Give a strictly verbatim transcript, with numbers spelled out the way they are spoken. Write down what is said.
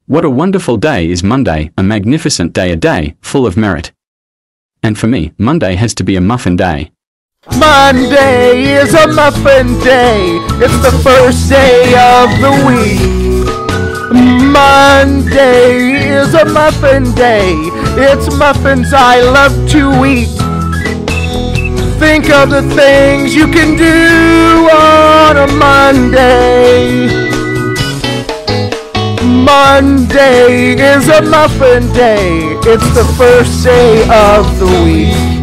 What a wonderful day is Monday, a magnificent day, a day full of merit. And for me, Monday has to be a muffin day. Monday is a muffin day. It's the first day of the week. Monday is a muffin day. It's muffins I love to eat. Think of the things you can do on a Monday. Monday is a muffin day. It's the first day of the week.